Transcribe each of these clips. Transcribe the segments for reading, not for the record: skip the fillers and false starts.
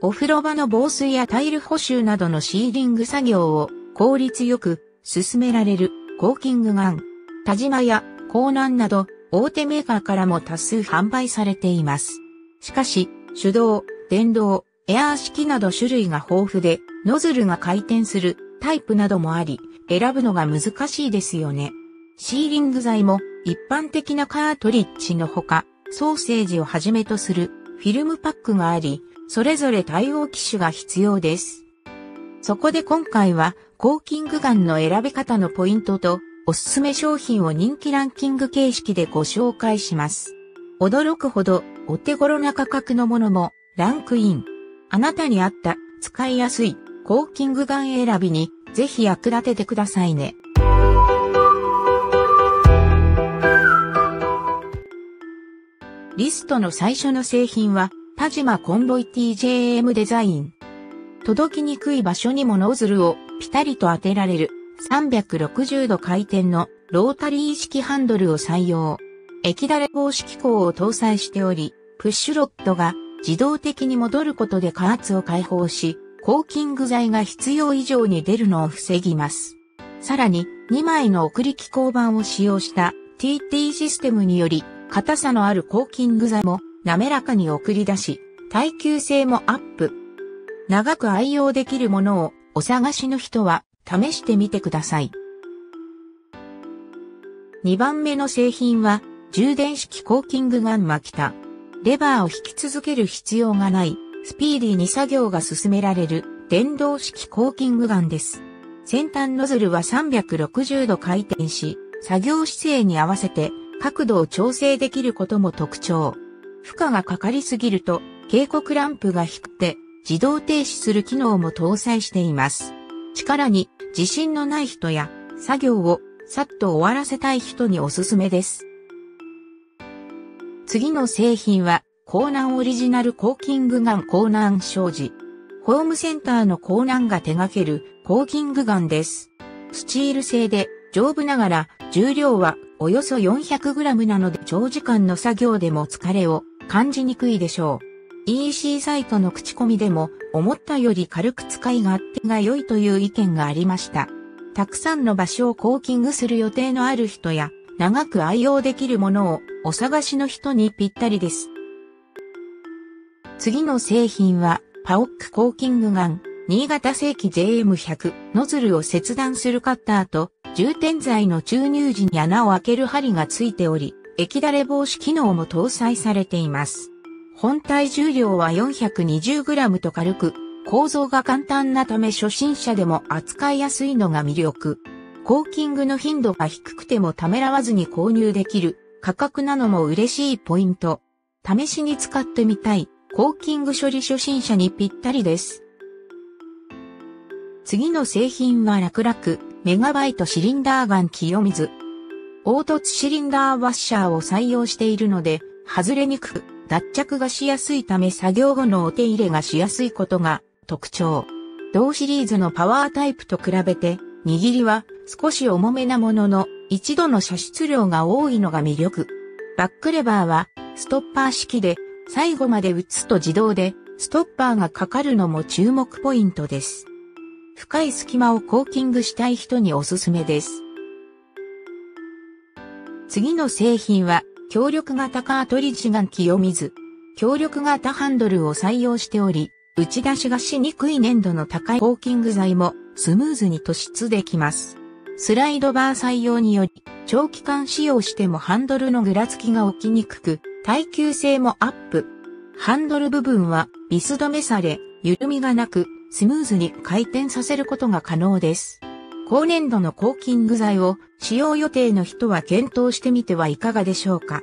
お風呂場の防水やタイル補修などのシーリング作業を効率よく進められるコーキングガン。田島やコーナンなど大手メーカーからも多数販売されています。しかし、手動、電動、エアー式など種類が豊富で、ノズルが回転するタイプなどもあり、選ぶのが難しいですよね。シーリング剤も一般的なカートリッジのほか、ソーセージをはじめとするフィルムパックがあり、それぞれ対応機種が必要です。そこで今回は、コーキングガンの選び方のポイントと、おすすめ商品を人気ランキング形式でご紹介します。驚くほどお手頃な価格のものもランクイン。あなたに合った使いやすいコーキングガン選びにぜひ役立ててくださいね。リストの最初の製品は田島コンボイ TJM デザイン。届きにくい場所にもノズルをピタリと当てられる360度回転のロータリー式ハンドルを採用。液だれ防止機構を搭載しており、プッシュロッドが自動的に戻ることで加圧を解放し、コーキング剤が必要以上に出るのを防ぎます。さらに2枚の送り機構板を使用した TT システムにより、硬さのあるコーキング剤も滑らかに送り出し、耐久性もアップ。長く愛用できるものをお探しの人は試してみてください。2番目の製品は充電式コーキングガンマキタ。レバーを引き続ける必要がないスピーディーに作業が進められる電動式コーキングガンです。先端ノズルは360度回転し、作業姿勢に合わせて角度を調整できることも特徴。負荷がかかりすぎると警告ランプが光って自動停止する機能も搭載しています。力に自信のない人や作業をさっと終わらせたい人におすすめです。次の製品はコーナンオリジナルコーキングガンコーナン商事。ホームセンターのコーナンが手掛けるコーキングガンです。スチール製で丈夫ながら重量はおよそ 400g なので長時間の作業でも疲れを感じにくいでしょう。EC サイトの口コミでも思ったより軽く使い勝手が良いという意見がありました。たくさんの場所をコーキングする予定のある人や長く愛用できるものをお探しの人にぴったりです。次の製品はパオックコーキングガン新潟製機 JM100 ノズルを切断するカッターと充填剤の注入時に穴を開ける針がついており液だれ防止機能も搭載されています。本体重量は 420g と軽く、構造が簡単なため初心者でも扱いやすいのが魅力。コーキングの頻度が低くてもためらわずに購入できる価格なのも嬉しいポイント。試しに使ってみたいコーキング処理初心者にぴったりです。次の製品は楽々メガバイトシリンダーガン清水。凹凸シリンダーワッシャーを採用しているので外れにくく、脱着がしやすいため作業後のお手入れがしやすいことが特徴。同シリーズのパワータイプと比べて握りは少し重めなものの一度の射出量が多いのが魅力。バックレバーはストッパー式で最後まで打つと自動でストッパーがかかるのも注目ポイントです。深い隙間をコーキングしたい人におすすめです。次の製品は強力型カートリッジガン清水。強力型ハンドルを採用しており、打ち出しがしにくい粘度の高いコーキング剤もスムーズに突出できます。スライドバー採用により、長期間使用してもハンドルのぐらつきが起きにくく、耐久性もアップ。ハンドル部分はビス止めされ、緩みがなく、スムーズに回転させることが可能です。高粘度のコーキング剤を使用予定の人は検討してみてはいかがでしょうか。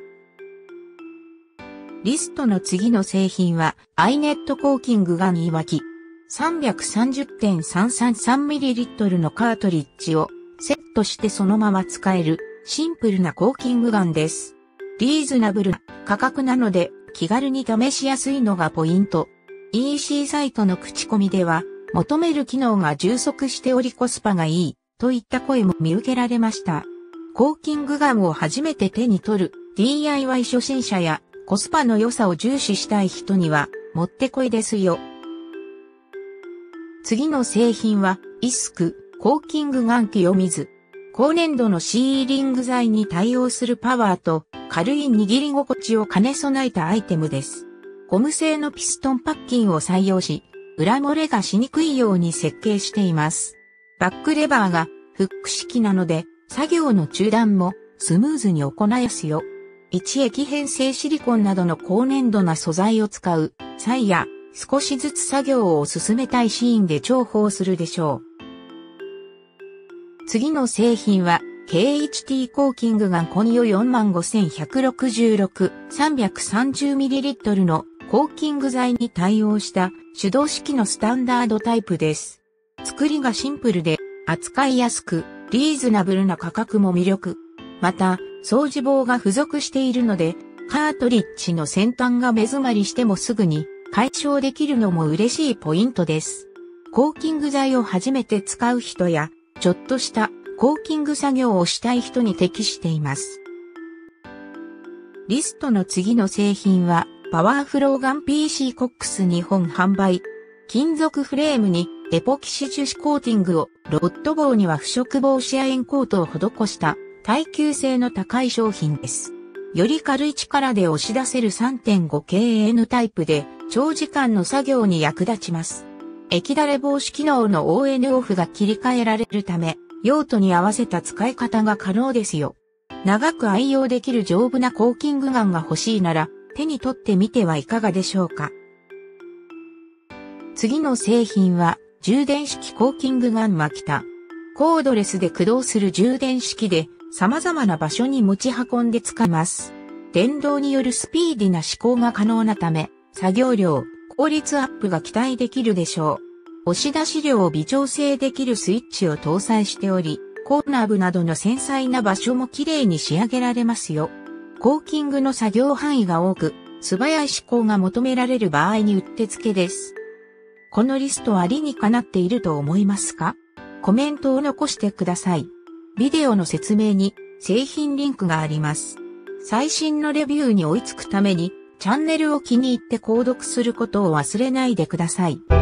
リストの次の製品は、アイネットコーキングガンいわき。330.333ml のカートリッジをセットしてそのまま使えるシンプルなコーキングガンです。リーズナブルな価格なので気軽に試しやすいのがポイント。EC サイトの口コミでは、求める機能が充足しておりコスパがいいといった声も見受けられました。コーキングガンを初めて手に取る DIY 初心者やコスパの良さを重視したい人にはもってこいですよ。 次の製品は、イスク、コーキングガン清水。高粘度のシーリング材に対応するパワーと軽い握り心地を兼ね備えたアイテムです。ゴム製のピストンパッキンを採用し、裏漏れがしにくいように設計しています。バックレバーがフック式なので、作業の中断もスムーズに行いやすよ。一液変性シリコンなどの高粘度な素材を使う際や少しずつ作業を進めたいシーンで重宝するでしょう。次の製品は KHT コーキングガンコニオ 45166 330ml のコーキング材に対応した手動式のスタンダードタイプです。作りがシンプルで扱いやすくリーズナブルな価格も魅力。また、掃除棒が付属しているので、カートリッジの先端が目詰まりしてもすぐに解消できるのも嬉しいポイントです。コーキング材を初めて使う人や、ちょっとしたコーキング作業をしたい人に適しています。リストの次の製品は、パワーフローガン PC コックス日本販売。金属フレームにエポキシ樹脂コーティングを、ロッド棒には腐食防止亜鉛コートを施した耐久性の高い商品です。より軽い力で押し出せる 3.5kN タイプで長時間の作業に役立ちます。液だれ防止機能の ON オフが切り替えられるため、用途に合わせた使い方が可能ですよ。長く愛用できる丈夫なコーキングガンが欲しいなら手に取ってみてはいかがでしょうか。次の製品は充電式コーキングガンマキタ。コードレスで駆動する充電式で様々な場所に持ち運んで使えます。電動によるスピーディな施工が可能なため、作業量、効率アップが期待できるでしょう。押し出し量を微調整できるスイッチを搭載しており、コーナー部などの繊細な場所も綺麗に仕上げられますよ。コーキングの作業範囲が多く、素早い施工が求められる場合にうってつけです。このリストは理にかなっていると思いますか？コメントを残してください。ビデオの説明に製品リンクがあります。最新のレビューに追いつくためにチャンネルを気に入って購読することを忘れないでください。